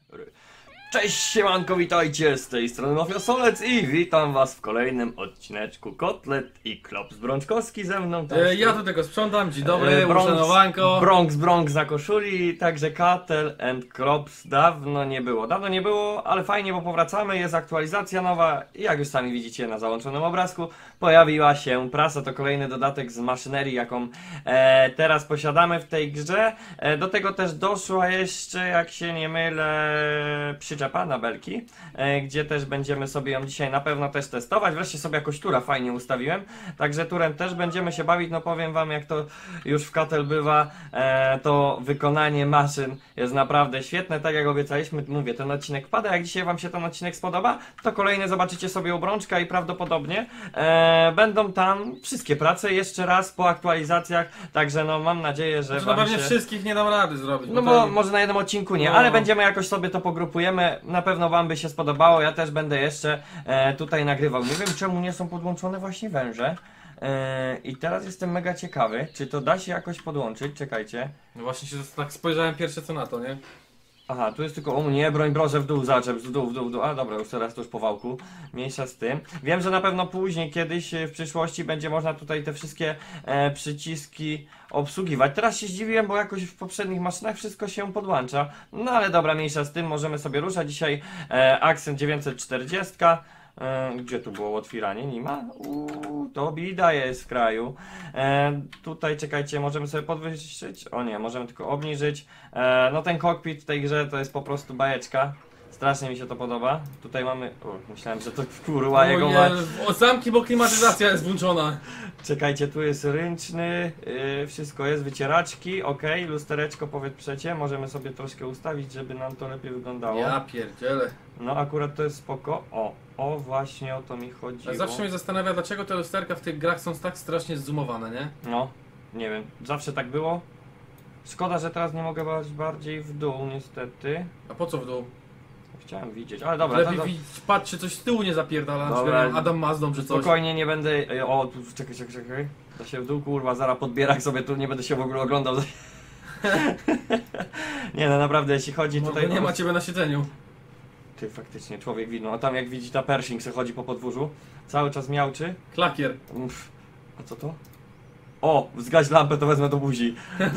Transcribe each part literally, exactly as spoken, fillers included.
Cześć, siemanko, witajcie, z tej strony Mafiosolec i witam was w kolejnym odcineczku Kotlet i Klops Brączkowski ze mną. E, ja tu tego sprzątam, dzień dobry, e, Bronx, uszanowanko. Bronx, Bronx na koszuli, także Katel and Klops dawno nie było, dawno nie było, ale fajnie, bo powracamy, jest aktualizacja nowa i jak już sami widzicie na załączonym obrazku, pojawiła się prasa, to kolejny dodatek z maszynerii, jaką e, teraz posiadamy w tej grze. E, do tego też doszła jeszcze, jak się nie mylę, przyczepa na belki, e, gdzie też będziemy sobie ją dzisiaj na pewno też testować. Wreszcie sobie jakoś tura fajnie ustawiłem, także turem też będziemy się bawić. No powiem wam, jak to już w Katel bywa, e, to wykonanie maszyn jest naprawdę świetne, tak jak obiecaliśmy. Mówię, ten odcinek pada, jak dzisiaj wam się ten odcinek spodoba, to kolejny zobaczycie sobie u Brączka i prawdopodobnie e, będą tam wszystkie prace jeszcze raz po aktualizacjach, także no mam nadzieję, że Znaczy, wam no pewnie się... wszystkich nie dam rady zrobić. No bo bo to... może na jednym odcinku nie, No. ale będziemy jakoś sobie to pogrupujemy. Na pewno wam by się spodobało, ja też będę jeszcze e, tutaj nagrywał. Nie wiem, czemu nie są podłączone właśnie węże. E, I teraz jestem mega ciekawy, czy to da się jakoś podłączyć, czekajcie. No właśnie się tak spojrzałem pierwsze co na to, nie? Aha, tu jest tylko, o nie, broń Boże, w dół, zaczep, w dół, w dół, w dół. A dobra, już teraz to już po wałku, mniejsza z tym. Wiem, że na pewno później, kiedyś w przyszłości będzie można tutaj te wszystkie e, przyciski obsługiwać. Teraz się zdziwiłem, bo jakoś w poprzednich maszynach wszystko się podłącza. No ale dobra, mniejsza z tym, możemy sobie ruszać. Dzisiaj e, Accent dziewięćset czterdzieści. E, gdzie tu było otwieranie? Nie ma? Uuu, to bida jest w kraju. E, tutaj czekajcie, możemy sobie podwyższyć. O nie, możemy tylko obniżyć. E, no ten kokpit w tej grze to jest po prostu bajeczka. Strasznie mi się to podoba. Tutaj mamy... O, myślałem, że to kurwa jego ma... O zamki, bo klimatyzacja jest włączona. Czekajcie, tu jest ręczny, yy, wszystko jest, wycieraczki, ok, lustereczko powiedz przecie, możemy sobie troszkę ustawić, żeby nam to lepiej wyglądało. Ja pierdzielę. No akurat to jest spoko. O, o właśnie o to mi chodziło. Zawsze mnie zastanawia, dlaczego te lusterka w tych grach są tak strasznie zoomowane, nie? No, nie wiem, zawsze tak było. Szkoda, że teraz nie mogę brać bardziej w dół niestety. A po co w dół? Chciałem widzieć, ale dobra. Lepiej to, to... widzieć, patrz, czy coś z tyłu nie zapierdala, na Dobra. przykład Adam Mazdą czy coś. Spokojnie, nie będę... O, tu, czekaj, czekaj, czekaj. Da się w dół, kurwa, zaraz podbierak sobie tu, nie będę się w ogóle oglądał. Nie no, naprawdę, jeśli chodzi No, tutaj... bo nie ma ciebie na siedzeniu. Ty, faktycznie, człowiek widno. A tam jak widzi ta Pershing se chodzi po podwórzu, cały czas miałczy. Klakier. Uff. A co to? O, zgaś lampę, to wezmę do buzi.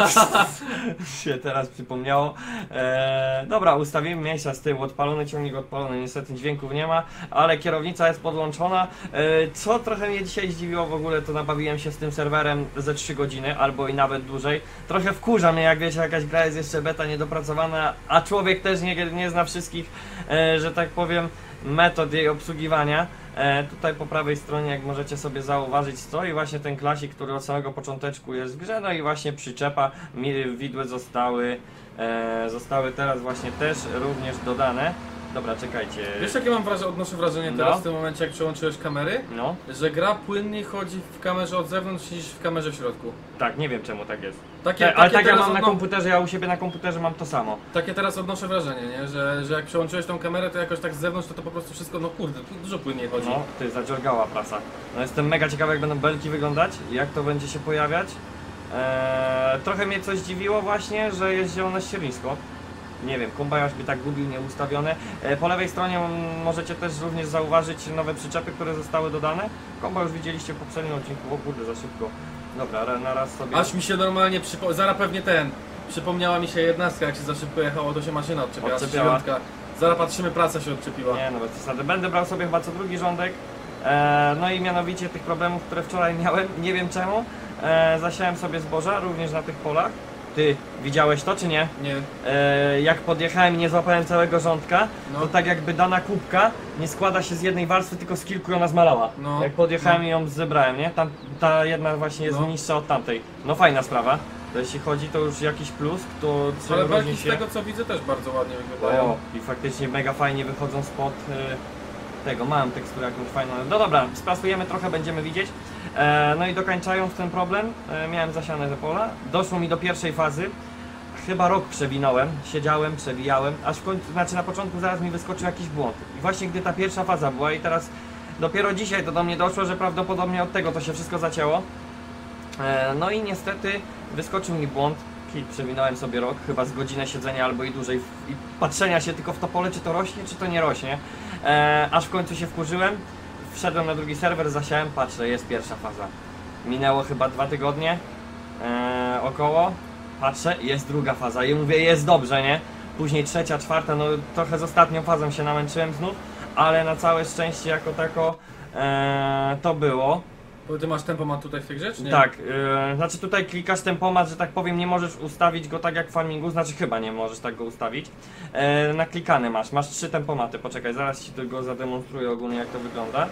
się teraz przypomniało. Eee, dobra, ustawimy miejsca z tyłu. Odpalony ciągnik, odpalony. Niestety dźwięków nie ma, ale kierownica jest podłączona. Eee, co trochę mnie dzisiaj zdziwiło w ogóle, to nabawiłem się z tym serwerem ze trzy godziny, albo i nawet dłużej. Trochę wkurza mnie, jak wiecie, jakaś gra jest jeszcze beta niedopracowana, a człowiek też nie, nie zna wszystkich, e, że tak powiem, metod jej obsługiwania. E, tutaj po prawej stronie, jak możecie sobie zauważyć, stoi właśnie ten klasik, który od samego począteczku jest w grze, no i właśnie przyczepa, widły zostały, e, zostały teraz właśnie też również dodane. Dobra, czekajcie. Wiesz jakie mam wrażenie, odnoszę wrażenie No. teraz w tym momencie, jak przełączyłeś kamery? No, Że gra płynniej chodzi w kamerze od zewnątrz niż w kamerze w środku. tak, nie wiem czemu tak jest. Takie, Te, ale takie tak ja teraz mam na odno- komputerze, ja u siebie na komputerze mam to samo. Takie teraz odnoszę wrażenie, nie? Że, że jak przełączyłeś tą kamerę, to jakoś tak z zewnątrz to, to po prostu wszystko, no kurde, dużo płynniej chodzi. No, ty, zadziorgała prasa. No jestem mega ciekawy, jak będą belki wyglądać, jak to będzie się pojawiać. Eee, trochę mnie coś dziwiło właśnie, że jest zielone ściernisko. Nie wiem, kombajn by tak gubił, nieustawione. E, po lewej stronie m, możecie też również zauważyć nowe przyczepy, które zostały dodane. Komba już widzieliście w poprzednim odcinku, o kurde, za szybko. Dobra, ra- na raz sobie... Aż mi się normalnie przypo... Zaraz pewnie ten. Przypomniała mi się jednostka, jak się za szybko jechało, to się maszyna odczepiała. Odczepiała. dziewiątka. Zaraz patrzymy, praca się odczepiła. Nie no, bez przesady. Będę brał sobie chyba co drugi rządek. E, no i mianowicie tych problemów, które wczoraj miałem, nie wiem czemu. E, zasiałem sobie zboża, również na tych polach. Ty, widziałeś to czy nie? Nie. E, jak podjechałem i nie złapałem całego rządka, No. to tak jakby dana kubka nie składa się z jednej warstwy, tylko z kilku i ona zmalała. No. Jak podjechałem No. i ją zebrałem, nie? Tam, ta jedna właśnie jest No. niższa od tamtej. No fajna sprawa. To jeśli chodzi, to już jakiś plus, to co Ale różni belki z się. tego co widzę też bardzo ładnie wyglądają. O, i faktycznie mega fajnie wychodzą spod y, tego. Mam teksturę jakąś fajną. No dobra, sprasujemy trochę, będziemy widzieć. E, no i dokańczając ten problem, e, miałem zasiane te pola. Doszło mi do pierwszej fazy. Chyba rok przewinąłem, siedziałem, przewijałem, aż w końcu, znaczy na początku zaraz mi wyskoczył jakiś błąd. I właśnie gdy ta pierwsza faza była i teraz dopiero dzisiaj to do mnie doszło, że prawdopodobnie od tego to się wszystko zacięło. E, no i niestety wyskoczył mi błąd. hit, przewinąłem sobie rok, chyba z godzinę siedzenia albo i dłużej i patrzenia się tylko w to pole, czy to rośnie, czy to nie rośnie. E, aż w końcu się wkurzyłem, wszedłem na drugi serwer, zasiałem, patrzę, jest pierwsza faza. Minęło chyba dwa tygodnie, e, około, patrzę, jest druga faza i mówię, jest dobrze, nie? Później trzecia, czwarta, no trochę z ostatnią fazą się namęczyłem znów, ale na całe szczęście jako tako e, to było. Bo ty masz tempomat tutaj w tej grze, czy nie? Tak, yy, znaczy tutaj klikasz tempomat, że tak powiem, nie możesz ustawić go tak jak w farmingu, znaczy chyba nie możesz tak go ustawić. Yy, naklikany masz, masz trzy tempomaty, poczekaj, zaraz ci tego zademonstruję ogólnie jak to wygląda.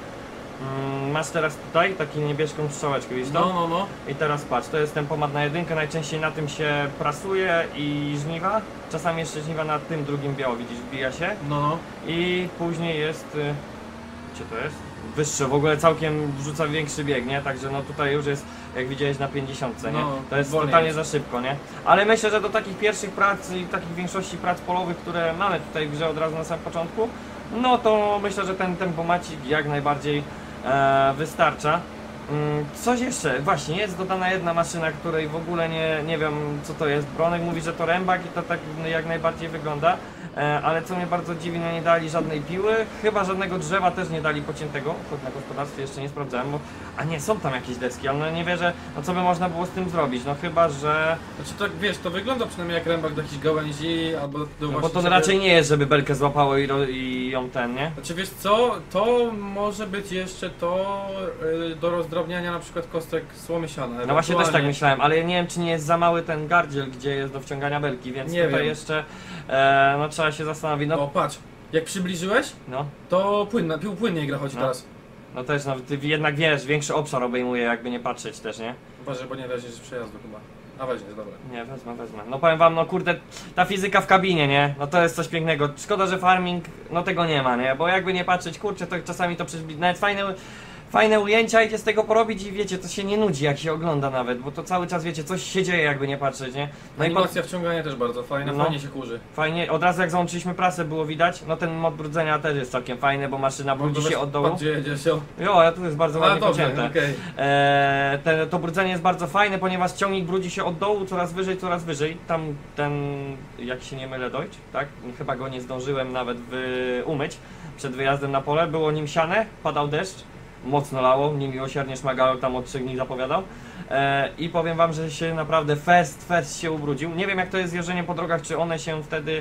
Yy, masz teraz tutaj taką niebieską strzałeczkę, widzisz to? No, no, no. I teraz patrz, to jest tempomat na jedynkę, najczęściej na tym się prasuje i żniwa. Czasami jeszcze żniwa na tym drugim biało, widzisz, wbija się. No, no. I później jest... Yy, gdzie to jest? Wyższe, w ogóle całkiem wrzuca większy bieg, nie? Także no tutaj już jest, jak widziałeś, na pięćdziesiątce, nie? No, To jest wolniej totalnie jest. za szybko, nie? Ale myślę, że do takich pierwszych prac i takich większości prac polowych, które mamy tutaj w grze od razu na samym początku, no to myślę, że ten tempomacik jak najbardziej e, wystarcza. Mm, Coś jeszcze, właśnie jest dodana jedna maszyna, której w ogóle nie, nie wiem co to jest. Bronek mówi, że to rębak i to tak jak najbardziej wygląda. E, ale co mnie bardzo dziwi, no nie dali żadnej piły, chyba żadnego drzewa też nie dali pociętego, choć na gospodarstwie jeszcze nie sprawdzałem, bo... A nie, są tam jakieś deski, ale no nie wierzę, no co by można było z tym zrobić, no chyba, że... Znaczy tak, wiesz, to wygląda przynajmniej jak rębak do jakichś gałęzi, albo do No bo właśnie to sobie- raczej nie jest, żeby belkę złapało i, ro... i ją ten, nie? Znaczy wiesz co, to może być jeszcze to y, do rozdrabniania na przykład kostek słomy siana. No właśnie też tak ewentualnie. myślałem, ale ja nie wiem czy nie jest za mały ten gardziel, gdzie jest do wciągania belki, więc Nie tutaj wiem. jeszcze, e, no trzeba się zastanowić, no... O, patrz, jak przybliżyłeś, No, to płynna, pił płynniej gra chodzi No. teraz. no też, no ty jednak wiesz, większy obszar obejmuje, jakby nie patrzeć też, nie? Uważaj, bo nie da się z przejazdu chyba. A weź, jest dobra. Nie, wezmę, wezmę. No powiem wam, no kurde, ta fizyka w kabinie, nie? No to jest coś pięknego. Szkoda, że farming, no tego nie ma, nie? Bo jakby nie patrzeć, kurczę, to czasami to przecież nawet fajne, fajne ujęcia idzie z tego porobić i wiecie, to się nie nudzi jak się ogląda nawet, bo to cały czas, wiecie, coś się dzieje jakby nie patrzeć, nie? No i po, Animacja wciągania też bardzo fajna, No. fajnie się kurzy. fajnie, od razu jak załączyliśmy prasę było widać, no ten mod brudzenia też jest całkiem fajny, bo maszyna brudzi się od dołu. Patrz, gdzie jedzie się. Jo, ale tu jest bardzo A ładnie dobrze, pocięte. okej. Eee, te, to brudzenie jest bardzo fajne, ponieważ ciągnik brudzi się od dołu coraz wyżej, coraz wyżej. Tam ten, jak się nie mylę, Deutsch, tak? Chyba go nie zdążyłem nawet wy, umyć przed wyjazdem na pole. Było nim siane, padał deszcz, mocno lało, niemiłosiernie szmagało, tam od trzech dni zapowiadał. Eee, I powiem wam, że się naprawdę fest, fest się ubrudził. Nie wiem jak to jest z jeżdżeniem po drogach, czy one się wtedy,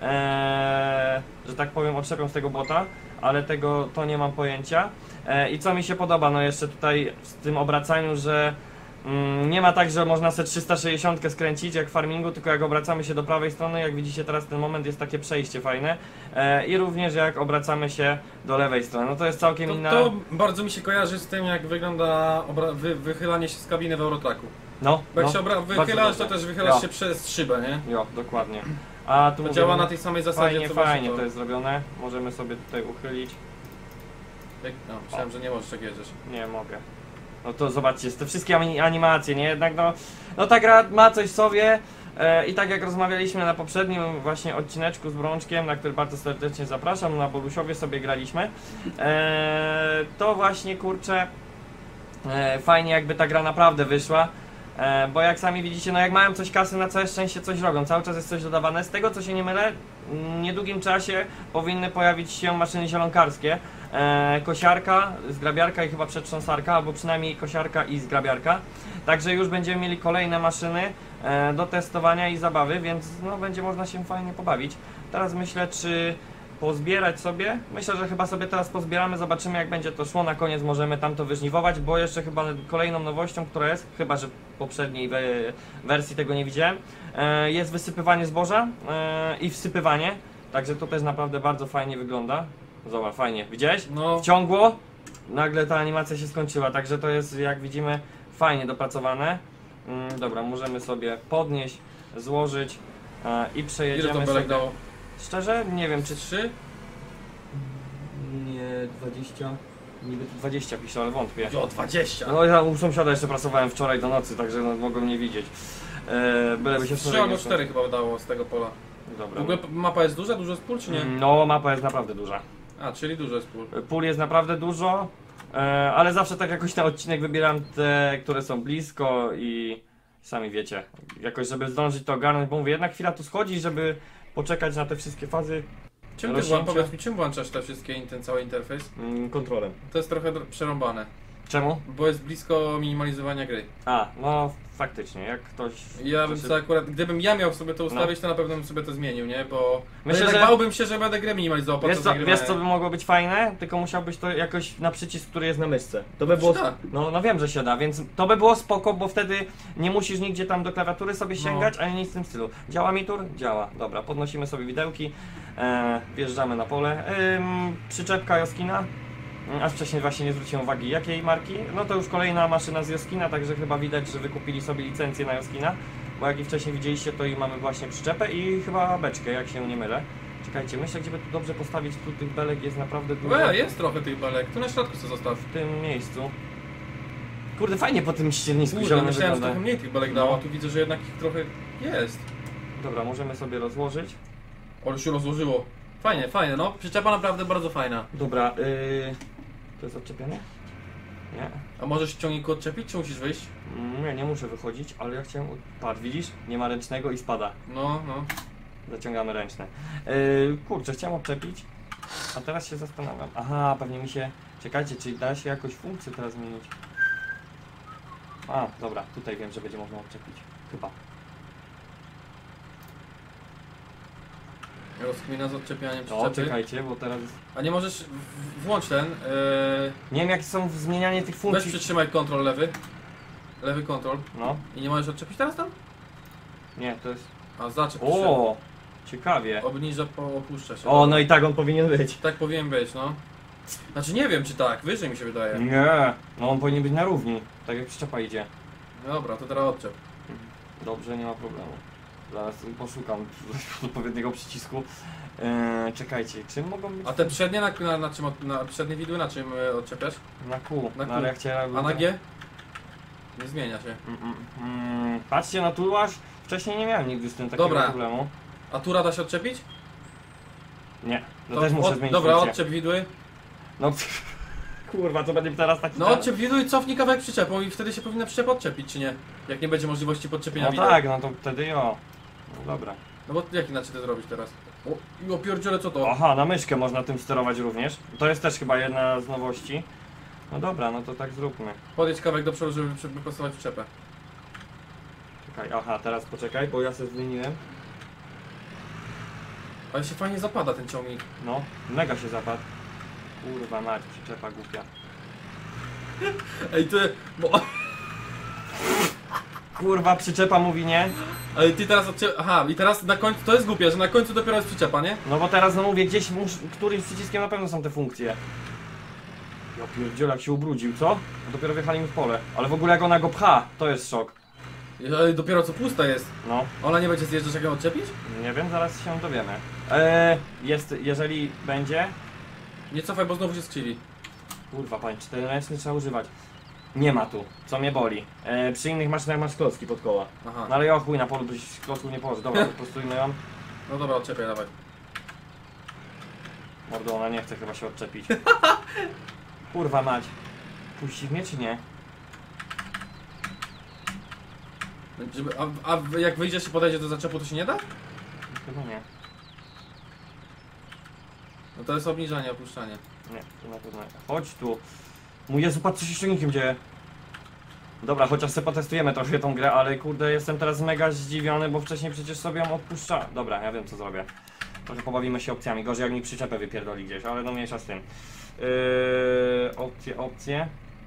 eee, że tak powiem, otrzepią z tego błota, ale tego to nie mam pojęcia. E, I co mi się podoba, no jeszcze tutaj w tym obracaniu, że mm, nie ma tak, że można sobie trzysta sześćdziesiąt skręcić jak w farmingu, tylko jak obracamy się do prawej strony, jak widzicie teraz ten moment jest takie przejście fajne. E, I również jak obracamy się do lewej strony, no to jest całkiem To, inna... to bardzo mi się kojarzy z tym, jak wygląda obra- wy- wychylanie się z kabiny w Eurotraku. No, Bo jak no, się obra- bardzo wychylasz, to dobrze. też wychylasz Jo. się przez szybę, nie? Jo, dokładnie. A tu To mówię, działa no, na tej samej zasadzie, fajnie, co właśnie fajnie to jest zrobione, możemy sobie tutaj uchylić. Jak- No, myślałem, że nie możesz tak jedziesz. Nie mogę. No to zobaczcie, te wszystkie ani- animacje, nie? Jednak no, no ta gra ma coś w sobie e, i tak jak rozmawialiśmy na poprzednim właśnie odcineczku z Brączkiem, na który bardzo serdecznie zapraszam, na Bolusiowie sobie graliśmy, e, to właśnie kurczę e, fajnie jakby ta gra naprawdę wyszła. E, bo jak sami widzicie, no jak mają coś kasy, na całe szczęście coś robią, cały czas jest coś dodawane. Z tego co się nie mylę, w niedługim czasie powinny pojawić się maszyny zielonkarskie. E, kosiarka, zgrabiarka i chyba przetrząsarka, albo przynajmniej kosiarka i zgrabiarka. Także już będziemy mieli kolejne maszyny e, do testowania i zabawy, więc no będzie można się fajnie pobawić. Teraz myślę, czy pozbierać sobie. Myślę, że chyba sobie teraz pozbieramy, zobaczymy jak będzie to szło. Na koniec możemy tam to wyżniwować, bo jeszcze chyba kolejną nowością, która jest, chyba że w poprzedniej we wersji tego nie widziałem, e, jest wysypywanie zboża e, i wsypywanie. Także to też naprawdę bardzo fajnie wygląda. Zobacz, fajnie. Widziałeś? No, Wciągło, nagle ta animacja się skończyła, także to jest jak widzimy fajnie dopracowane. Mm, dobra, możemy sobie podnieść, złożyć e, i ile przejedziemy to sobie. belek dało? Szczerze, nie wiem czy Trzy? nie dwadzieścia, niby dwadzieścia pisze, ale wątpię. Jo, dwadzieścia! No ja u sąsiada jeszcze pracowałem wczoraj do nocy, także no, mogą mnie widzieć. E, byleby się Trzy albo cztery chyba dało z tego pola. W Dobra. ogóle mapa jest duża? Dużo jest pól, czy nie? No mapa jest naprawdę duża. A, czyli dużo jest pól. Pól jest naprawdę dużo, e, ale zawsze tak jakoś na odcinek wybieram te, które są blisko i, Sami wiecie, jakoś żeby zdążyć to ogarnąć, bo mówię, jedna chwila tu schodzi, żeby poczekać na te wszystkie fazy. Czym ty, Rośnięcia. włą- powiedz mi, czym włączasz te wszystkie, ten cały interfejs? Mm, kontrolem. To jest trochę dr- przerąbane, Czemu? bo jest blisko minimalizowania gry. A, no faktycznie, jak ktoś... Ja bym ktoś- sobie akurat, gdybym ja miał sobie to ustawić, to na pewno bym sobie to zmienił, nie? Bo Myślę, Myślę, że- bałbym się, że będę grę minimalizował Wiesz podczas co, nagrywania. wiesz co by mogło być fajne? Tylko musiałbyś to jakoś na przycisk, który jest na myszce. To by było... Się da. No, no wiem, że się da, więc to by było spoko, bo wtedy nie musisz nigdzie tam do klawiatury sobie No. sięgać, ani nic w tym stylu. Działa mi tur? Działa. Dobra, podnosimy sobie widełki, e, wjeżdżamy na pole. Ym, przyczepka Joskina. Mm, Aż wcześniej właśnie nie zwróciłem uwagi jakiej marki. No to już kolejna maszyna z Joskina, także chyba widać, że wykupili sobie licencję na Joskina. Bo jak i wcześniej widzieliście, to i mamy właśnie przyczepę i chyba beczkę, jak się nie mylę. Czekajcie, myślę, gdzie by tu dobrze postawić, tu tych belek jest naprawdę dużo. E, jest trochę tych belek, tu na środku co zostaw. W tym miejscu. Kurde, fajnie po tym ściernisku Kurde, zielonym myślałem, że wygląda. trochę mniej tych belek dało, a tu widzę, że jednak ich trochę jest. Dobra, możemy sobie rozłożyć. O, już się rozłożyło. Fajnie, fajnie, no. Przyczepa naprawdę bardzo fajna. Dobra, yy... to jest odczepione? Nie. A możesz ciągniku odczepić, czy musisz wyjść? Mm, Nie, nie muszę wychodzić, ale ja chciałem... Patrz, widzisz? Nie ma ręcznego i spada. No, no. Zaciągamy ręczne. Yy, kurczę, chciałem odczepić, a teraz się zastanawiam. Aha, pewnie mi się... Czekajcie, czy da się jakoś funkcję teraz zmienić? A, dobra, tutaj wiem, że będzie można odczepić. Chyba. Rozkmina z odczepianiem No, przyczepy. czekajcie, bo teraz... A nie możesz w- włącz ten. Yy, Nie wiem, jak są w zmienianie tych weź funkcji. przytrzymaj kontrol lewy. Lewy kontrol. No, I nie możesz odczepić teraz tam? nie, to jest... A zaczep. O, ciekawie. Obniża, po, opuszcza się. O, no i tak on powinien być. Tak powinien być, no. Znaczy nie wiem czy tak, wyżej mi się wydaje. Nie, no on powinien być na równi, tak jak przyczepa idzie. Dobra, to teraz odczep. Dobrze, nie ma problemu. Zaraz poszukam odpowiedniego przycisku. Eee, czekajcie, czym mogą być? A te przednie na, na, na czym od, na przednie widły na czym e, odczepiasz? Na kół, Na no, kół. ale jak chciałem... A na G? Nie zmienia się. Mm, mm, mm. Patrzcie, na tu aż wcześniej nie miałem nigdy z tym takiego Dobra. problemu. A tura da się odczepić? Nie, no To też muszę od- zmienić Dobra, funkcję. odczep widły. No kurwa, to będzie teraz taki... No ten- odczep widły i cofnij kawałek przyczepą i wtedy się powinna przyczepa odczepić, czy nie? Jak nie będzie możliwości podczepienia No widły. tak, no to wtedy jo. No dobra. No bo jak inaczej to zrobić teraz? O, i opierdziele co to? Aha, na myszkę można tym sterować również. To jest też chyba jedna z nowości. No dobra, no to tak zróbmy. Podjedź kawałek do przodu, żeby przy- wyprostować przyczepę. Czekaj, aha, teraz poczekaj, bo ja sobie zmieniłem. Ale się fajnie zapada ten ciągnik. No, mega się zapadł. Kurwa mać, przyczepa głupia. Ej ty, bo... Kurwa, przyczepa mówi nie. Ale ty teraz odczep... Aha, i teraz na końcu, to jest głupie, że na końcu dopiero jest przyczepa, nie? No bo teraz no mówię, gdzieś mus, którymś przyciskiem na pewno są te funkcje. Ja pierdzielę, jak się ubrudził, co? No dopiero wjechali mi w pole. Ale w ogóle jak ona go pcha, to jest szok. Ale dopiero co pusta jest. No, Ona nie będzie zjeżdżać jak ją odczepić? nie wiem, zaraz się dowiemy. Eee, jest, jeżeli będzie... Nie cofaj, bo znowu się skrzywi. Kurwa, panie, czteroręczny trzeba używać. Nie ma tu, co mnie boli. E, przy innych maszynach masz klocki pod koła. Aha. No ale ja chuj na polu byś klocków nie położył. Dobra, prostujmy ją. No dobra, odczepiaj, dawaj. Mordo, ona nie chce chyba się odczepić. Kurwa mać. Puści mnie czy nie? Żeby, a, a jak wyjdziesz i podejdzie do zaczepu, to się nie da? Chyba nie. No to jest obniżanie, opuszczanie. Nie, to na pewno nie. Chodź tu. Mój Jezu, patrz co się z silnikiem dzieje. Dobra, chociaż sobie potestujemy trochę tą grę, ale kurde, jestem teraz mega zdziwiony, bo wcześniej przecież sobie ją odpuszcza. Dobra, ja wiem co zrobię. Trochę pobawimy się opcjami. Gorzej jak mi przyczepę wypierdoli gdzieś, ale no mniejsza z tym. Yy, opcje, opcje.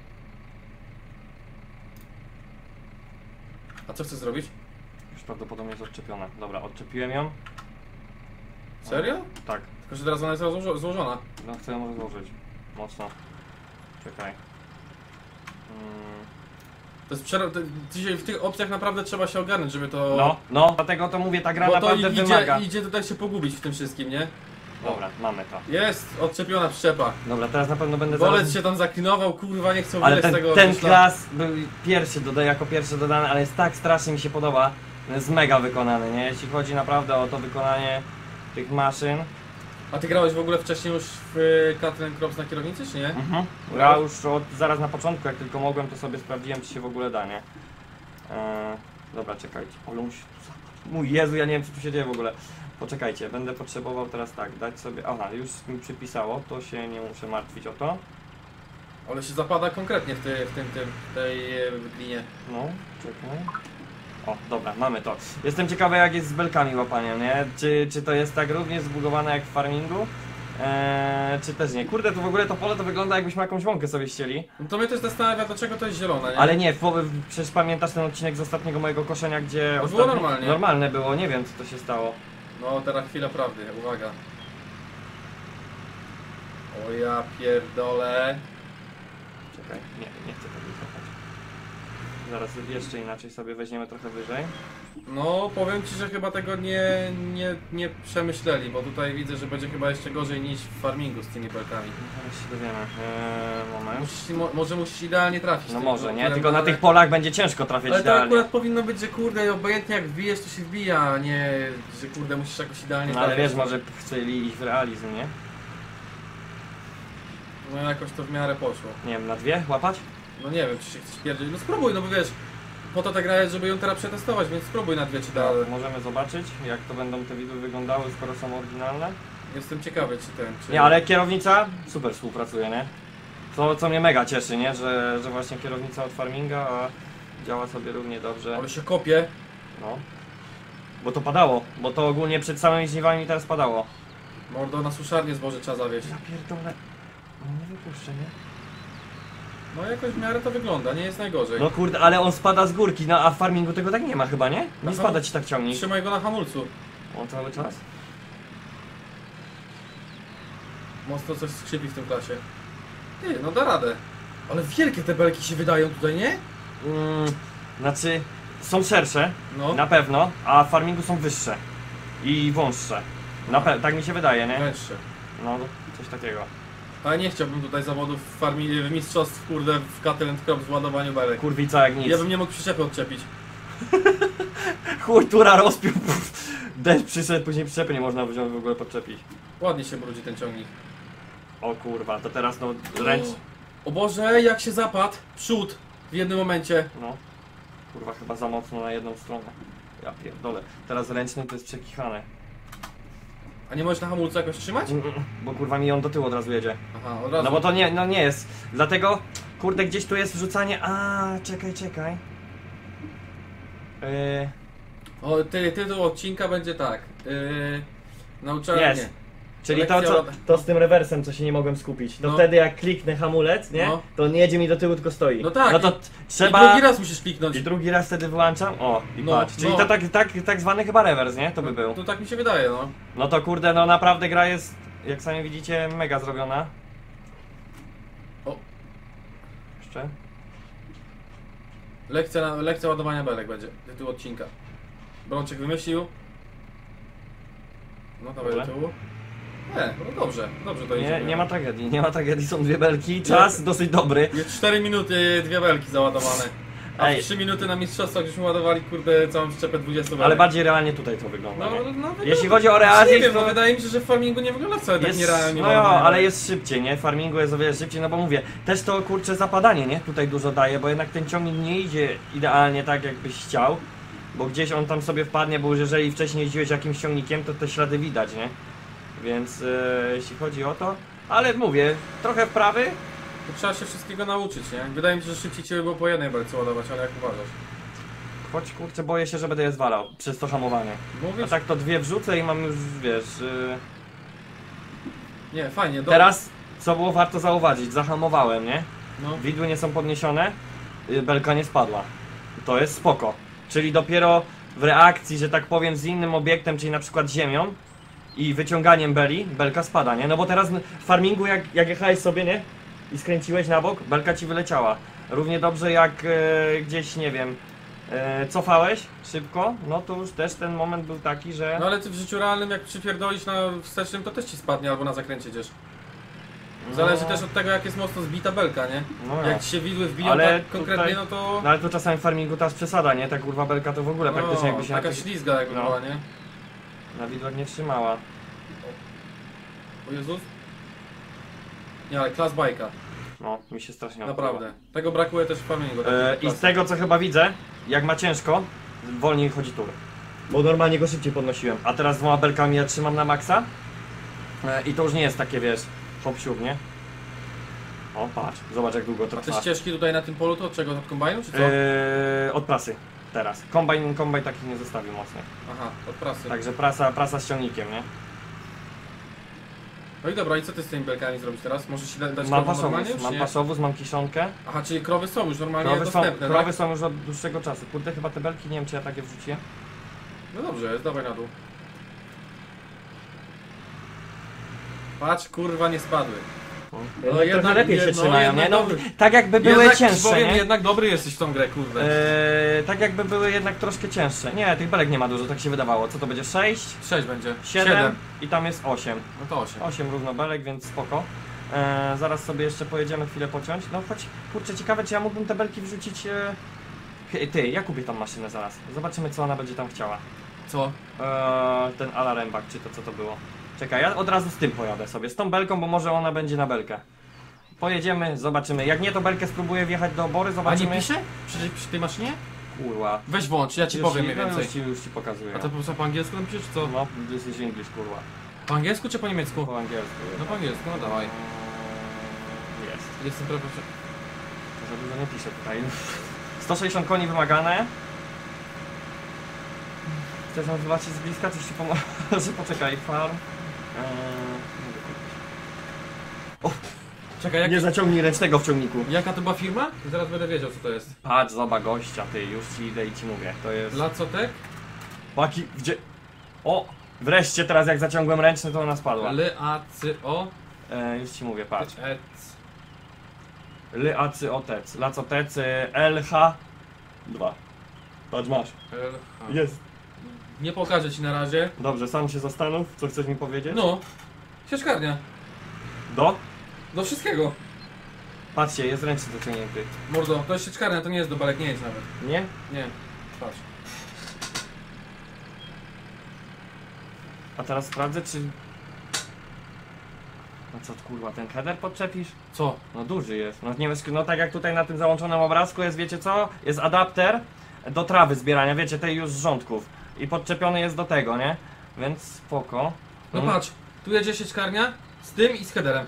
A co chcesz zrobić? Już prawdopodobnie jest odczepiona. Dobra, odczepiłem ją. Serio? Tak. Tylko, że teraz ona jest rozło- złożona. No chcę ją rozłożyć. Mocno. Czekaj. Mm, To jest przera- to, dzisiaj w tych opcjach naprawdę trzeba się ogarnąć, żeby to... no, no, dlatego to mówię, ta gra bo to naprawdę idzie, wymaga. idzie tutaj się pogubić w tym wszystkim, nie? Dobra, mamy to. Jest, odczepiona przyczepa. Dobra, teraz na pewno będę Bolec zaraz... się tam zaklinował, kurwa, nie chcą Ale wyleć ten, z tego ten myśla. klas był pierwszy, dodaj jako pierwszy dodany, ale jest tak strasznie mi się podoba. Jest mega wykonany, nie? Jeśli chodzi naprawdę o to wykonanie tych maszyn. A ty grałeś w ogóle wcześniej już w y, Katrin Krops na kierownicy, czy nie? Mhm. Ja już od, zaraz na początku, jak tylko mogłem, to sobie sprawdziłem, czy się w ogóle da, nie? Eee, Dobra, czekajcie. Oluś. Mój Jezu, ja nie wiem co tu się dzieje w ogóle. Poczekajcie, będę potrzebował teraz tak, dać sobie... Aha, już mi przypisało, to się nie muszę martwić o to. Ale się zapada konkretnie w, ty, w tym, tym, tej e, linie. No, czekaj. O, dobra, mamy to. Jestem ciekawy jak jest z belkami łapaniem, nie? Czy, czy to jest tak również zbugowane jak w farmingu? Eee, czy też nie? Kurde, tu w ogóle to pole to wygląda jakbyśmy jakąś łąkę sobie ścieli. No to mnie też zastanawia, dlaczego to jest zielone, nie? Ale nie, w, w, przecież pamiętasz ten odcinek z ostatniego mojego koszenia, gdzie... To było normalnie. Normalne było, nie wiem co to się stało. No teraz chwila prawdy, uwaga. O ja pierdolę. Czekaj, nie, nie chcę tego złapać. Zaraz jeszcze inaczej sobie weźmiemy trochę wyżej. No powiem ci, że chyba tego nie, nie, nie przemyśleli, bo tutaj widzę, że będzie chyba jeszcze gorzej niż w farmingu z tymi belkami. Zaraz się dowiemy. Eee, moment. Musisz, mo, może musisz idealnie trafić. No tylko, może, nie? ale- Tylko na ale- tych polach będzie ciężko trafiać Ale to idealnie. akurat powinno być, że kurde, obojętnie jak wbijesz, to się wbija, a nie, że kurde, musisz jakoś idealnie No ale trafiać. wiesz, może chcieli iść w realizm, nie? No jakoś to w miarę poszło. Nie wiem, na dwie łapać? No nie wiem, czy się chcesz pierdzieć. No spróbuj, no bo wiesz, po to ta gra jest, żeby ją teraz przetestować, więc spróbuj na dwie czy da. Tak, możemy zobaczyć, jak to będą te widły wyglądały, skoro są oryginalne. Jestem ciekawy, czy ten, czy... Nie, ale kierownica super współpracuje, nie? Co, co mnie mega cieszy, nie? Że, że właśnie kierownica od Farminga a działa sobie równie dobrze. Ale się kopie. No. Bo to padało, bo to ogólnie przed samymi żniwami teraz padało. Mordo, na suszarnię zboże trzeba zawieźć. Ja pierdolę. No nie wypuszczę, nie? No jakoś w miarę to wygląda, nie jest najgorzej. No kurde, ale on spada z górki, no a w Farmingu tego tak nie ma chyba, nie? Na Nie ham- spada ci tak ciągnik. Trzymaj go na hamulcu. On cały czas? Mocno coś skrzypi w tym klasie. Ty, no da radę. Ale wielkie te belki się wydają tutaj, nie? Mm, znaczy, są szersze, No, na pewno, a w Farmingu są wyższe. I wąższe. Na pe- tak mi się wydaje, nie? węższe. No, coś takiego. Ale nie chciałbym tutaj zawodów w farmii, w mistrzostw, kurde, w Cattle and Crop w ładowaniu belek. Kurwica jak nic. Ja bym nie mógł przyczepy odczepić. Chuj, tura rozpił. pff. Deszcz przyszedł, później przyczepy nie można wziąć w ogóle podczepić. Ładnie się brudzi ten ciągnik. O kurwa, to teraz no ręcz... O Boże, jak się zapadł przód w jednym momencie. No. Kurwa, chyba za mocno na jedną stronę. Ja pierdolę. Teraz ręcznym to jest przekichane. A nie możesz na hamulcu jakoś trzymać? Mm, mm, Bo kurwa mi on do tyłu od razu jedzie. Aha, od razu. No bo to nie, no nie jest. Dlatego, kurde, gdzieś tu jest wrzucanie. A, czekaj, czekaj. Yy, O, ty, tytuł odcinka będzie tak. Yy, nauczanie. Jest. czyli to, Lekcja co, od- to z tym rewersem, co się nie mogłem skupić. To No. wtedy jak kliknę hamulec, nie? No. To nie jedzie mi do tyłu, tylko stoi. No tak, No to i- t- I trzeba. drugi raz musisz kliknąć. I drugi raz wtedy wyłączam. O, i No, patrz. Czyli no. to tak, tak, tak zwany chyba rewers, nie? To by był. To tak mi się wydaje, no. No to kurde, no naprawdę gra jest, jak sami widzicie, mega zrobiona. O. Jeszcze? Lekcja, na- lekcja ładowania belek będzie. Tytuł odcinka. Brączek wymyślił. No dawaj do Dobra. tyłu. Nie, no dobrze, dobrze to idzie. Nie, nie ma tragedii, nie ma tragedii, są dwie belki, czas dosyć dobry. Jest cztery minuty, dwie belki załadowane. A Ej. w trzy minuty na mistrzostwach żeśmy ładowali, kurde, całą przyczepę dwadzieścia belek. Ale bardziej realnie tutaj to wygląda, No, nie? no, no, wygląda- Jeśli chodzi o nie realizm, wiem, to no wydaje mi się, że w farmingu nie wygląda wcale tak jest, nierealnie. no jo, ładowanie ale belek. jest szybciej, nie? W farmingu jest o wiele szybciej, no bo mówię, też to kurczę zapadanie, nie? Tutaj dużo daje, bo jednak ten ciągnik nie idzie idealnie tak, jakbyś chciał. Bo gdzieś on tam sobie wpadnie, bo już jeżeli wcześniej jeździłeś jakimś ciągnikiem, to te ślady widać, nie? Więc e, jeśli chodzi o to, ale mówię, trochę wprawy, To trzeba się wszystkiego nauczyć, nie? Wydaje mi się, że szybciej cię by było po jednej belce ładować, ale jak uważasz? choć kurczę boję się, że będę je zwalał przez to hamowanie. A Mówisz? tak to dwie wrzucę i mam już, wiesz... Yy... Nie, fajnie. Do... Teraz, co było warto zauważyć, zahamowałem, nie? No. Widły nie są podniesione, yy, belka nie spadła. To jest spoko. Czyli dopiero w reakcji, że tak powiem, z innym obiektem, czyli na przykład ziemią i wyciąganiem beli, belka spada, nie? No bo teraz w farmingu jak, jak jechałeś sobie, nie? I skręciłeś na bok, belka ci wyleciała. Równie dobrze jak e, gdzieś, nie wiem, e, cofałeś szybko, no to już też ten moment był taki, że... No ale ty w życiu realnym, jak przypierdolisz na wstecznym, to też ci spadnie albo na zakręcie idziesz. Zależy no, też od tego, jak jest mocno zbita belka, nie? no, Jak ci się widły wbiją Ale tak konkretnie, tutaj- no to... no ale to czasami w farmingu ta przesada, nie? Ta kurwa belka to w ogóle praktycznie jakby się na, taka tych- ślizga jakby no. była, nie? na widłach nie trzymała. O Jezus. Nie, ale klas bajka. No, mi się strasznie Naprawdę. Tego brakuje też w farmingu. E, takiej I z klasy. tego co chyba widzę, jak ma ciężko, wolniej chodzi tur. Bo normalnie go szybciej podnosiłem, a teraz dwoma belkami ja trzymam na maksa e, i to już nie jest takie, wiesz, hop siup, nie? O, patrz, zobacz jak długo to A te trwa. ścieżki tutaj na tym polu to od czego? Od kombajnu czy co? Eee, od prasy teraz. Kombajn, kombajn takich nie zostawił mocnych. Aha, od prasy. Także prasa, prasa z ciągnikiem, nie? No i dobra, i co ty z tymi belkami zrobić teraz? Możesz się dać Mam krowom normalnie, pasowóz, czy mam nie? pasowóz, mam kiszonkę. Aha, czyli krowy są już normalnie Krowy są, dostępne, krowy tak? są już od dłuższego czasu. Kurde, chyba te belki, nie wiem czy ja takie wrzuciłem. No dobrze, jest, dawaj na dół. Patrz, kurwa, nie spadły. No, jednak- jednak lepiej się jed- no, trzymają, jednak nie? No, dobry. tak jakby były jednak, cięższe, powiem, nie? jednak dobry jesteś w tą grę, kurde. Eee, tak jakby były jednak troszkę cięższe. Nie, tych belek nie ma dużo, tak się wydawało. Co to będzie? sześć, sześć będzie. siedem i tam jest osiem. No to osiem. osiem równo belek, więc spoko. Eee, zaraz sobie jeszcze pojedziemy chwilę pociąć. No choć, kurczę, ciekawe czy ja mógłbym te belki wrzucić... E... Hy- Ty, ja kupię tą maszynę zaraz. Zobaczymy co ona będzie tam chciała. Co? Eee, ten alarembak, czy to co to było. Czekaj, ja od razu z tym pojadę sobie, z tą belką, bo może ona będzie na belkę. Pojedziemy, zobaczymy. Jak nie, to belkę spróbuję wjechać do obory, A nie zobaczymy. pisze? Przy, przy tej maszynie? Kurwa. Weź włącz, ja ci Już powiem ci, mniej no, więcej. już, ci, już ci pokazuję. A to po co, po angielsku tam piszesz, czy co? No, this is English, kurwa. Po angielsku czy po niemiecku? Po angielsku. No po angielsku, no dawaj. Jest. Jestem prawie... To za dużo nie pisze tutaj. sto sześćdziesiąt koni wymagane. Chcesz nam zobaczyć z bliska, coś ci pomoże? Poczekaj, farm. Eee, mogę kupić. Czekaj, jak... Nie zaciągnij ręcznego w ciągniku. jaka to była firma? Zaraz będę wiedział, co to jest. Patrz, zobacz gościa, ty, już ci idę i ci mówię. To jest... Lacotek? Paki, gdzie... O! Wreszcie teraz jak zaciągłem ręczny, to ona spadła. L A C O E, już ci mówię, patrz. E L A C O T E C. Lacotec L H dwa. Patrz, masz. L H. Jest. Nie pokażę ci na razie. Dobrze, sam się zastanów, co chcesz mi powiedzieć? No. Sieczkarnia. Do? Do wszystkiego. Patrzcie, jest ręczny zaciągnięty. Mordo, to jest sieczkarnia, to nie jest do belek, nie jest nawet. Nie? Nie. Patrz. A teraz sprawdzę, czy... No co kurwa, ten header podczepisz? Co? No duży jest. No nie wiem, no tak jak tutaj na tym załączonym obrazku jest, wiecie co? Jest adapter do trawy zbierania, wiecie, tej już z rządków. I podczepiony jest do tego, nie? Więc spoko. No Mm. patrz, tu jedzie sieczkarnia z tym i z headerem.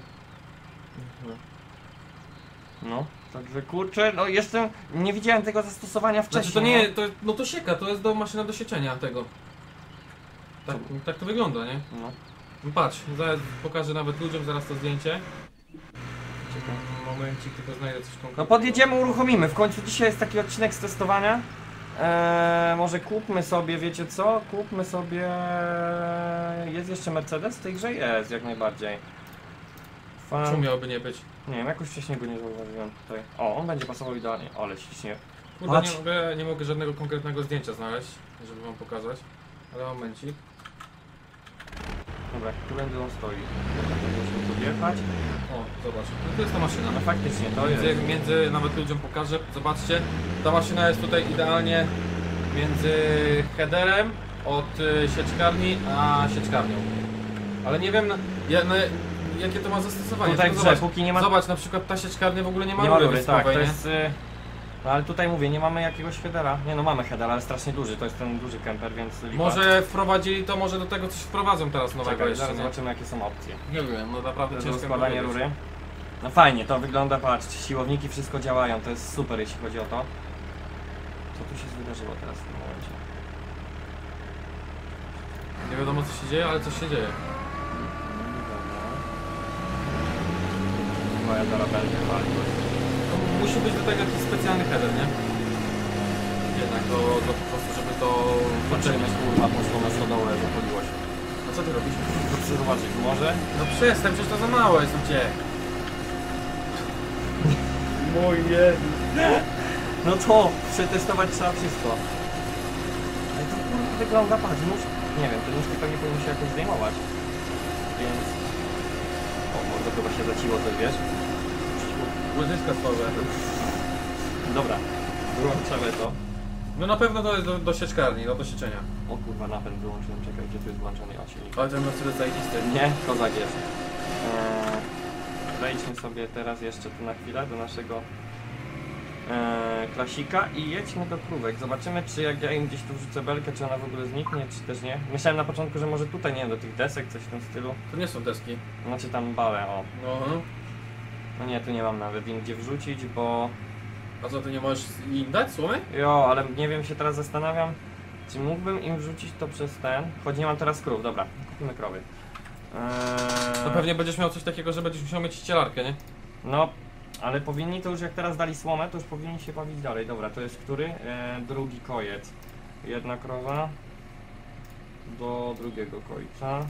No, także kurczę, no jestem... Nie widziałem tego zastosowania wcześniej. Znaczy to nie, to, no to sieka, to jest do maszyna do sieczenia tego. Tak, tak to wygląda, nie? No. No patrz, zaraz pokażę nawet ludziom zaraz to zdjęcie. Czekaj. Momencik, tylko znajdę coś konkretnego. No podjedziemy, uruchomimy. W końcu dzisiaj jest taki odcinek z testowania. Eee, może kupmy sobie, wiecie co? Kupmy sobie... Jest jeszcze Mercedes w tej grze? Jest, jak najbardziej. Fan... Czemu miałoby nie być? Nie wiem, jakoś wcześniej go nie zauważyłem tutaj. O, on będzie pasował idealnie. O, ale ślicznie. Kurde, Patrz. nie mogę, nie mogę żadnego konkretnego zdjęcia znaleźć, żeby wam pokazać. Ale momencik. Dobra, tu będzie on stoi. Dobra, to musimy tu wjechać. O, zobacz. No to jest ta maszyna. No faktycznie, to jest. Między, między, nawet ludziom pokażę, zobaczcie. Ta maszyna jest tutaj idealnie między headerem od y, sieczkarni a sieczkarnią. Ale nie wiem, na, ja, na, jakie to ma zastosowanie. Tutaj w Tylko grze, zobacz, póki nie ma... zobacz, na przykład ta sieczkarnia w ogóle nie ma Nie ma rury rury, tak, wystawowej, to nie? jest... y, No ale tutaj mówię, nie mamy jakiegoś headera. Nie no, mamy header, ale strasznie duży. To jest ten duży camper, więc lipa. Może wprowadzili to, może do tego coś wprowadzą teraz nowego Czekaj, jeszcze, zaraz nie? zobaczymy jakie są opcje. Nie wiem, no naprawdę Do ciężko składania powiedzieć. rury. No fajnie, to wygląda, patrzcie, siłowniki wszystko działają, to jest super jeśli chodzi o to. Co tu się wydarzyło teraz w tym momencie? Nie wiadomo co się dzieje, ale coś się dzieje. Moja dorabelka wali. To musi być do tego jakiś specjalny header, nie? Jednak do, do po prostu, żeby to Patrzymy, kurwa, poszło na stodołę, zapaliło się. A co ty robisz? To chcę zobaczyć, może? No przestań, przecież to za mało jest, no gdzie? Mój Jezu. No to, przetestować trzeba wszystko. Ale to kurwa wygląda, patrz, nóż... Nie wiem, te nóżki pewnie powinny się jakoś zdejmować. Więc... O, może chyba się zaciło coś, wiesz? Łyżeczka słowe. Dobra, wyłączamy to. No na pewno to jest do, do sieczkarni, no do sieczenia. O kurwa, napęd wyłączyłem, czekaj, gdzie tu jest włączony o silnik. Ale ten Mercedes zajebisty. Nie, kozak jest. Eee, wejdźmy sobie teraz jeszcze tu na chwilę do naszego e, klasika i jedźmy do krówek. Zobaczymy, czy jak ja im gdzieś tu wrzucę belkę, czy ona w ogóle zniknie, czy też nie. Myślałem na początku, że może tutaj, nie wiem, do tych desek, coś w tym stylu. To nie są deski. Znaczy tam balę, o. No. No nie, tu nie mam nawet im gdzie wrzucić, bo... A co, ty nie możesz im dać słomy? Jo, ale nie wiem, się teraz zastanawiam, czy mógłbym im wrzucić to przez ten... Choć nie mam teraz krów, dobra, kupimy krowy. Eee... No pewnie będziesz miał coś takiego, że będziesz musiał mieć ścielarkę, nie? No, ale powinni to już, jak teraz dali słomę, to już powinni się bawić dalej. Dobra, to jest który? Eee, drugi kojec. Jedna krowa do drugiego kojca.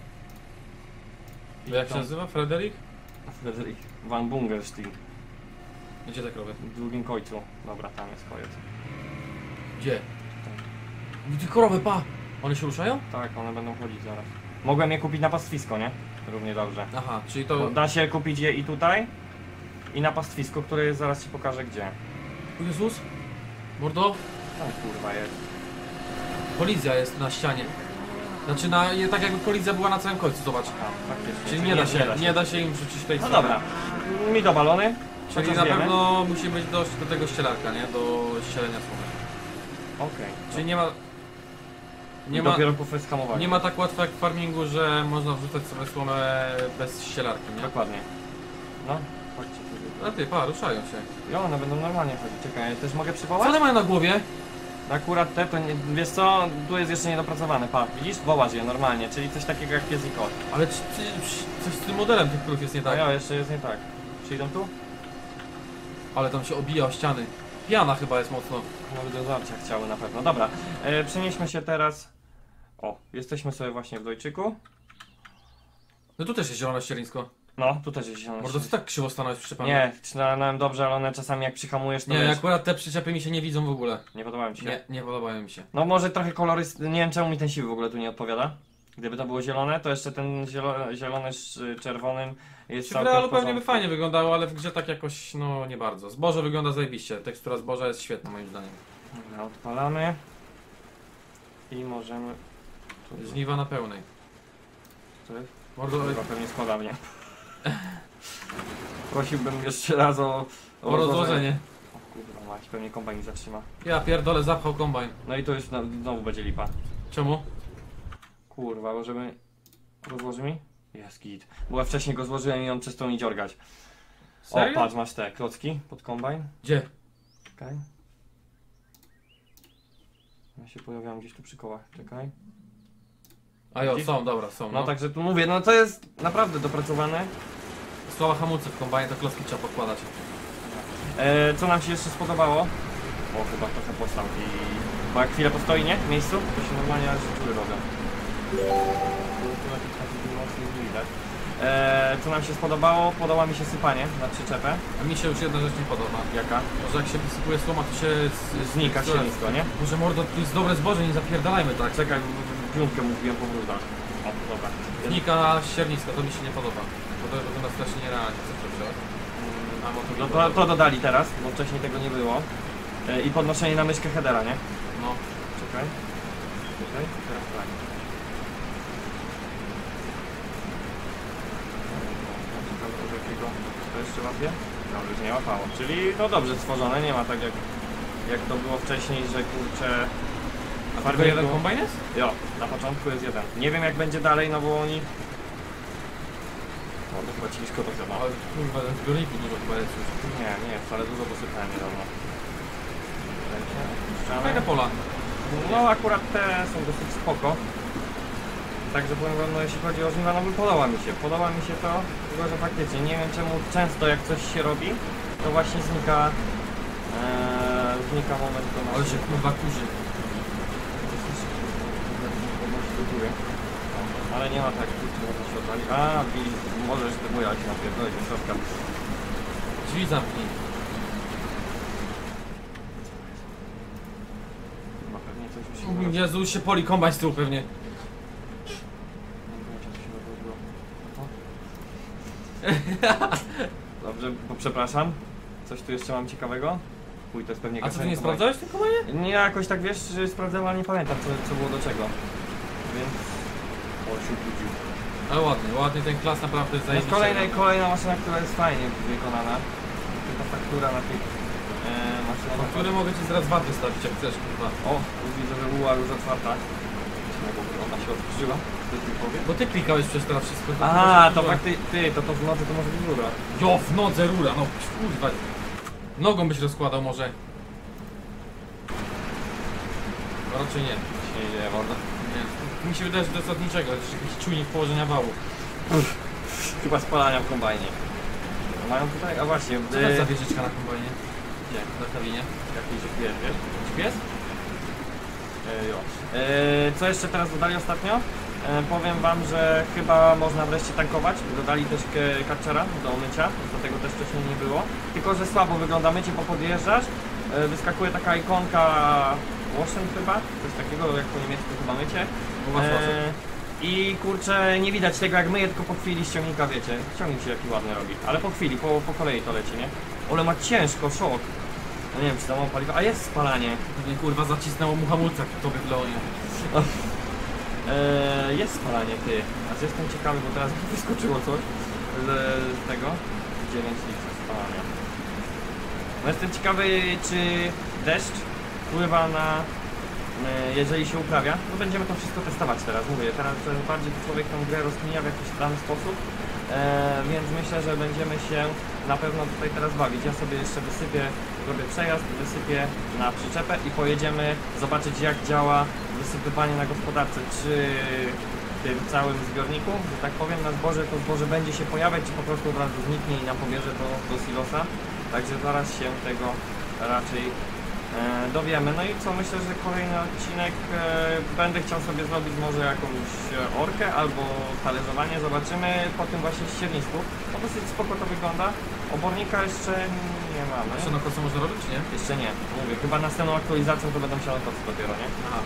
I Jak się tam- nazywa? Frederik? Frederik Van Bungerstein. Gdzie te krowy? W drugim kojcu. Dobra, tam jest kojec. Gdzie? Gdzie krowy, pa! One się ruszają? Tak, one będą chodzić zaraz. Mogłem je kupić na pastwisko, nie? Równie dobrze. Aha, czyli Bo to... da się kupić je i tutaj, i na pastwisku, które jest, zaraz ci pokażę gdzie. O Jezus! Mordo! Tam kurwa jest. Kolizja jest na ścianie. Znaczy, na, je- tak jakby kolizja była na całym końcu, zobacz. A, faktycznie. Czyli nie da się, nie da się im wrzucić tej No słomy. dobra. Mi do balony. Czyli chociaż na wiemy. pewno musi być dość do tego ścielarka, nie? Do ścielenia słomy. Okej. Czyli nie ma... Nie Nie ma, dopiero po hamowaniu. nie ma tak łatwo jak w farmingu, że można wrzucać sobie słomę bez ścielarki, nie? Dokładnie. No, chodźcie tu. A ty, pa, ruszają się. Jo, one będą normalnie chodzić. Czekaj, ja też mogę Co przywołać? one mają na głowie? Akurat te to nie, wiesz co, tu jest jeszcze niedopracowane, pa, widzisz? Wołaż je normalnie, czyli coś takiego jak pies i kot. Ale czy, czy, czy, coś z tym modelem tych krów jest nie Tak. tak? Jo, jeszcze jest nie tak. Przyjdą tu? Ale tam się obija o ściany. Piana chyba jest mocno. Nawet do zwarcia chciały na pewno. Dobra, e, przenieśmy się teraz. O, jesteśmy sobie właśnie w Dojczyku. No tu też jest zielone ściernisko. No, tu też jest zielone. Może to tak krzywo stanąłeś w przypadku? Nie, trzymałem dobrze, ale one czasami jak przyhamujesz to Nie, wiesz, akurat te przyczepy mi się nie widzą w ogóle. nie podobają ci się. Nie, nie podobają mi się. No może trochę kolory, nie wiem czemu mi ten siwy w ogóle tu nie odpowiada. Gdyby to było zielone, to jeszcze ten zielo, zielony z czerwonym jest Czy w całkiem realu w pewnie by porządku. fajnie wyglądało, ale w grze tak jakoś, no nie bardzo. Zboże wygląda zajebiście, tekstura zboża jest świetna moim zdaniem. Dobra, odpalamy. I możemy... Tu, Żniwa na pełnej. tu jest? Mordo, Chyba pewnie składa mnie. Prosiłbym jeszcze raz o... o rozłożenie. O kurwa mać, pewnie kombajn zatrzyma. Ja pierdolę, zapchał kombajn. No i to już na, znowu będzie lipa. Czemu? Kurwa, bo żeby... Rozłoży mi? Jest git. Bo ja wcześniej go złożyłem i on przestał mi dziorgać. O, Serio? patrz, masz te klocki pod kombajn. Gdzie? Czekaj. Ja się pojawiam gdzieś tu przy kołach, czekaj. A jo, Widzisz? są, dobra, są. No No, także tu mówię, no to jest naprawdę dopracowane. Słaba hamulce w kombajnie, to klocki trzeba podkładać. E, co nam się jeszcze spodobało? O, chyba trochę postał i... Bo jak chwilę postoi, nie? W miejscu, to się normalnie aż dziury robią. Tu jakiś taki mocny widać. E, co nam się spodobało? Podoba mi się sypanie na przyczepę. A mi się już jedna rzecz nie podoba. Jaka? Może jak się wysypuje słoma, to się... z- Znika z- siedlisko, nie? Może mordo, tu jest dobre zboże, nie zapierdalajmy tak. Czekaj, piątkę mówiłem po brudach. O, dobra. Znika ściernisko, to mi się nie podoba. Bo to wygląda strasznie nierealnie, co to wziąć. A motor No to, to dodali teraz, bo wcześniej tego nie było. E, I podnoszenie na myszkę headera, nie? No. Czekaj. Czekaj, teraz tak. Ciekawe, jakiego to jeszcze łapie? No już nie łapało. Czyli no dobrze stworzone, nie ma tak jak, jak to było wcześniej, że kurczę... A tylko jeden kombajn jest? Jo, na początku jest jeden. Nie wiem jak będzie dalej, no bo oni... No to chyba ciężko to chyba. Ale kurwa, ten zbiorniku dużo chyba jest już. Nie, nie, wcale dużo posypałem niedawno. Fajne pola. No akurat te są dosyć spoko. Także powiem wam, no jeśli chodzi o żniwa, no podoba mi się. Podoba mi się to, tylko że faktycznie nie wiem czemu często jak coś się robi, to właśnie znika ee, znika moment do Ale się kurwa kurzy. Ale nie ma tak, kurczę, może się oddali. A, widzisz, możesz ty bujać na pierdolę do środka. Drzwi zamknij. Chyba pewnie coś już się wydarzyło. Jezu, się poli kombajn z tyłu pewnie. Dobrze, bo przepraszam. Coś tu jeszcze mam ciekawego? Uj, to jest pewnie A co, ty gaszenie nie kombajnu. sprawdzałeś tego kombajnie? Nie, jakoś tak wiesz, że sprawdzałem, ale nie pamiętam co, co było do czego. Więc... O, się budził. Ale ładnie, ładnie ten klas naprawdę To jest zajebiście. kolejna, kolejna maszyna, która jest fajnie wykonana. Tylko ta faktura na tych... E, maszyna Po na które mogę ci zaraz warty stawić, jak chcesz, kurwa. O, już widzę, że była już otwarta. Ona się otworzyła, ty ty powie. Bo ty klikałeś przez teraz wszystko. to Aha, kurwa, to rura. fakt ty, ty, to to w nocy to może być rura. Jo, w nodze rura, no kurwa. Nogą byś rozkładał może. No raczej nie. Się nie dzieje, mordo. Nie. Mi się wydaje, że to jest od niczego, to jest jakiś czujnik położenia wału. Chyba spalania w kombajnie. Mają tutaj, a właśnie, Co to jest za y, wieżyczka na kombajnie? gdzie? Na kabinie? Jakiś pies, wiesz? Pies? E, jo. E, co jeszcze teraz dodali ostatnio? E, powiem wam, że chyba można wreszcie tankować. Dodali też ke- karczera do mycia, do tego też wcześniej nie było. Tylko że słabo wygląda mycie, bo podjeżdżasz, e, wyskakuje taka ikonka Washen chyba, coś takiego jak po niemiecku chyba mycie. Bo masz rację. E, I kurczę, nie widać tego jak myję, tylko po chwili z ciągnika, wiecie. Ciągnik się jaki ładny robi, ale po chwili, po, po kolei to leci, nie? Ole ma ciężko, szok. No nie wiem, czy tam mam paliwo, a jest spalanie. Pewnie kurwa zacisnęło mu hamulca tobie w leonie. Eee, jest spalanie, ty. A co jestem ciekawy, bo teraz mi wyskoczyło coś z, z tego. dziewięć litrów spalania. No jestem ciekawy, czy deszcz wpływa na... e, jeżeli się uprawia. No będziemy to wszystko testować teraz, mówię. Teraz coraz bardziej człowiek tę grę rozkminia w jakiś dany sposób. Eee, więc myślę, że będziemy się na pewno tutaj teraz bawić. Ja sobie jeszcze wysypię, zrobię przejazd, wysypię na przyczepę i pojedziemy zobaczyć jak działa wysypywanie na gospodarce. Czy w tym całym zbiorniku, że tak powiem, na zboże to zboże będzie się pojawiać, czy po prostu od razu zniknie i nam pobierze to do silosa. Także zaraz się tego raczej e, dowiemy. No i co, myślę, że kolejny odcinek e, będę chciał sobie zrobić może jakąś e, orkę albo talerzowanie, zobaczymy po tym właśnie ściernisku. No dosyć spoko to wygląda. Obornika jeszcze nie mamy. Jeszcze na kocu można robić, czy nie? Jeszcze nie, mówię, chyba następną aktualizacją to będą sianokocy dopiero, nie? Aha.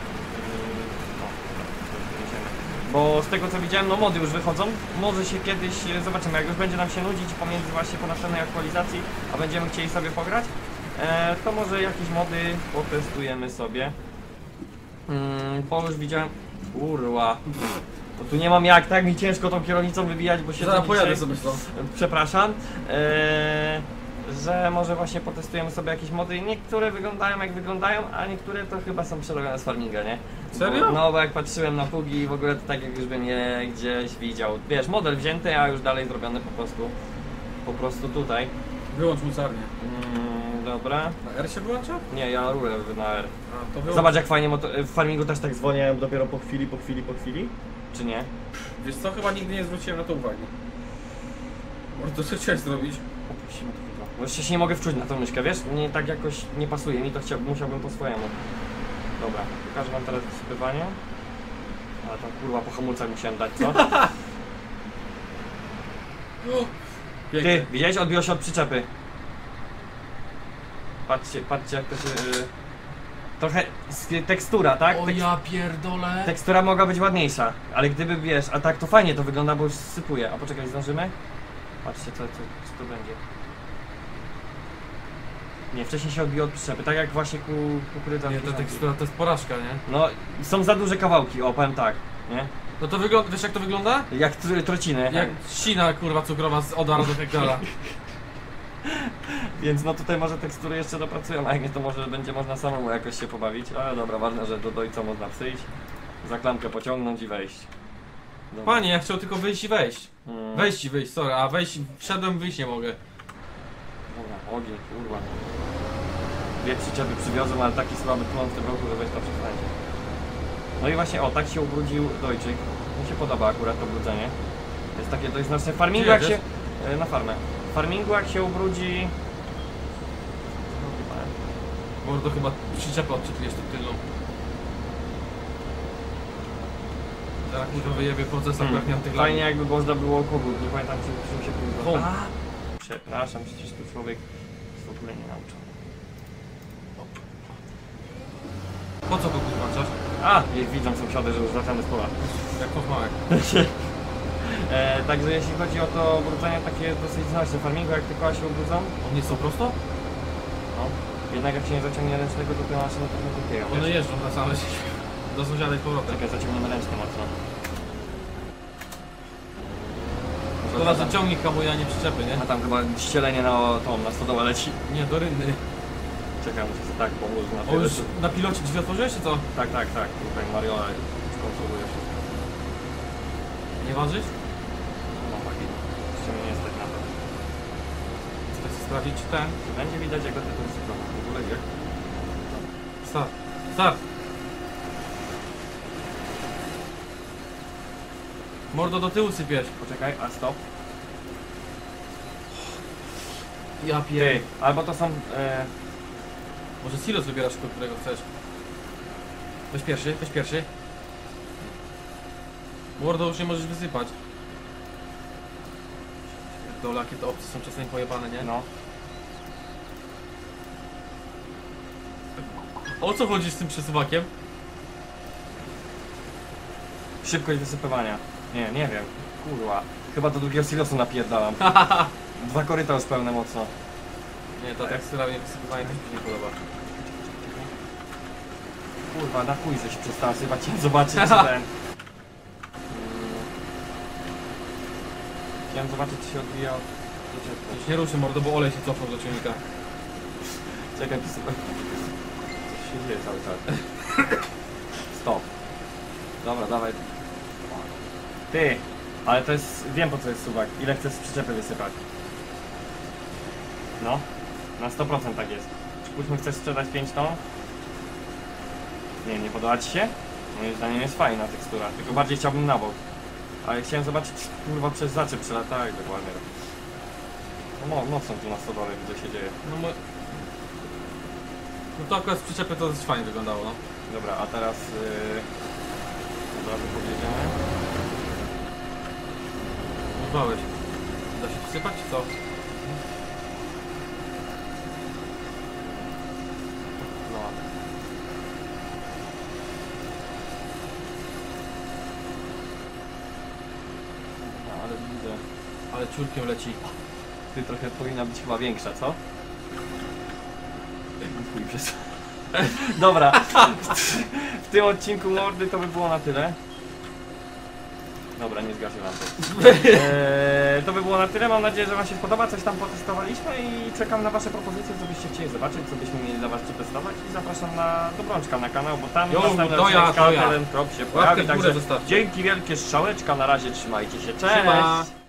No, dobra, to już będziemy. Bo z tego co widziałem, no mody już wychodzą. Może się kiedyś, e, zobaczymy, jak już będzie nam się nudzić pomiędzy właśnie po następnej aktualizacji, a będziemy chcieli sobie pograć, e, to może jakieś mody potestujemy sobie. Mm, bo już widziałem... Kurwa. Bo tu nie mam jak, tak mi ciężko tą kierownicą wybijać, bo się Zaraz pojadę sobie stąd. Przepraszam. Eee, że może właśnie potestujemy sobie jakieś mody. Niektóre wyglądają jak wyglądają, a niektóre to chyba są przerobione z farminga, nie? Serio? Bo, no bo jak patrzyłem na pługi i w ogóle to tak jak już bym je gdzieś widział. Wiesz, model wzięty, a już dalej zrobiony po prostu po prostu tutaj. Wyłącz mocarnię. Mm, dobra. Na R się wyłącza? Nie, ja rurę na R. A, to wyłącz. Zobacz jak fajnie moto- w farmingu też tak zwolniałem dopiero po chwili, po chwili, po chwili. Czy nie? Wiesz co, chyba nigdy nie zwróciłem na to uwagi. Może to co chciałeś zrobić? Opuścimy to chyba. Bo jeszcze się nie mogę wczuć na tą myszkę, wiesz? Nie tak jakoś nie pasuje mi, to chciał, musiałbym po swojemu. Dobra, pokażę wam teraz wysypywanie. Ale tam kurwa po hamulcach musiałem dać, co? Pięknie. Ty, widziałeś? Odbiło się od przyczepy. Patrzcie, patrzcie jak to się... Yy... Trochę sk- tekstura, tak? O Tekst- ja pierdolę. Tekstura mogła być ładniejsza, ale gdyby wiesz, a tak to fajnie to wygląda, bo już sypuje. A poczekaj, zdążymy? Patrzcie co, co, co to będzie. Nie, wcześniej się odbiło od przyczepy, tak jak właśnie ku, kukurydza. Nie, w ta kieszonki. tekstura to jest porażka, nie? No, są za duże kawałki, o powiem tak, nie? No to wygląda, wiesz jak to wygląda? Jak tr- trociny. Jak ścina kurwa cukrowa z odara do hektara. Więc no tutaj może tekstury jeszcze dopracują, a jak nie to może będzie można samemu jakoś się pobawić. Ale dobra, ważne, że do dojca można przyjść, za klamkę pociągnąć i wejść. Dobra. Panie, ja chciał tylko wyjść i wejść. Mm. Wejść i wyjść, sorry, a wejść, wszedłem, wyjść nie mogę. Dobra, ogień, kurwa. Dwie przyczepy przywiozłem, ale taki słaby tlon w tym roku, że weź to przestań. No i właśnie, o, tak się ubrudził Dojczyk. Mi się podoba akurat to brudzenie. Jest takie dość znaczne. W farmingu Gdzie jak się... jedziesz? e, Na farmę. W farmingu jak się ubrudzi... Mordo chyba przyczepę odczytujesz tą tylną. Zaraz kurwa wyjebie procesor, Hmm. jak miał tych Fajnie jakby można było kogut, nie pamiętam czy, czym się Hom. kurwa. A, przepraszam, przecież tu człowiek jest w ogóle nie nauczony. Po co to kurwa włączasz? A, jak widzą sąsiady, że już wracamy z pola. Jak to małek. e, także jeśli chodzi o to ubrudzenie takie dosyć znaczne w farmingu, jak te koła się ubrudzą, One są prosto? no, jednak jak się nie zaciągnie ręcznego, to te maszyny trochę kupiją. One jeżdżą na same do sąsiada i z powrotem. Czekaj, zaciągniemy ręcznie mocno. Szkoda, że ciągnik hamuje, a nie przyczepy, nie? A tam chyba ścielenie na tą, na stodołę leci. Nie, do rynny. Czekaj, muszę sobie tak pomóc na O, tyle. już na pilocie drzwi otworzyłeś, czy co? Tak, tak, tak. Tutaj Mariola skonsuluje się. Nie ważysz? No taki. Jeszcze mnie nie stać na to. Chcesz sprawdzić, czy ten? Czy będzie widać jak to jest w ogóle jak? Start. Start. Mordo, do tyłu sypiesz. Poczekaj, a stop. Ja Ty, pier... albo to są... E... Może silos wybierasz, którego chcesz. Weź pierwszy, weź pierwszy. Mordo, już nie możesz wysypać. Dole, jakie te opcje są czasami pojebane, nie? No. O co chodzi z tym przesuwakiem? Szybkość wysypywania. Nie, nie wiem. Kurwa. Chyba do drugiego silosu napierdalam. Dwa koryta już pełne mocno. Nie, ta tekstura mnie wysypywanie też mi się nie podoba. Kurwa, na chuj, że się przestała sypać. Chciałem zobaczyć, czy ten... Mm. Chciałem zobaczyć, czy się odbija od... Już nie ruszy, mordo, bo olej się cofnął do ciągnika. Czekaj, wysypaj. Coś się dzieje cały czas. Stop. Dobra, dawaj. Ty, ale to jest... Wiem, po co jest suwak. Ile chcesz z przyczepy wysypać? No. Na sto procent tak jest. Pójdźmy, chcesz sprzedać pięć ton? Nie, nie podoba ci się? Moim zdaniem jest fajna tekstura, tylko bardziej chciałbym na bok. Ale chciałem zobaczyć, kurwa, przez zaczep przelata, tak, dokładnie. No mo- mocno tu na stodole widzę się dzieje. No, mo... no to akurat z przyczepy to dość fajnie wyglądało, no. Dobra, a teraz... Yy... Od razu podjedziemy. Użwałeś. Da się wsypać, czy co? No. No, ale widzę. Ale ciurkiem leci. Ty trochę powinna być chyba większa, co? Chuj przez... Dobra, w tym odcinku mordy to by było na tyle. Dobra, nie zgasił nam to. Eee, to by było na tyle, mam nadzieję, że wam się podoba, coś tam potestowaliśmy i czekam na wasze propozycje, co byście chcieli zobaczyć, co byśmy mieli dla was przetestować i zapraszam na Dobrączka na kanał, bo tam Jo, następny doja, odcinek doja. ten krok się Łapkę pojawi, w górę także zostawcie. dzięki wielkie, strzałeczka, na razie trzymajcie się, cześć! Siema.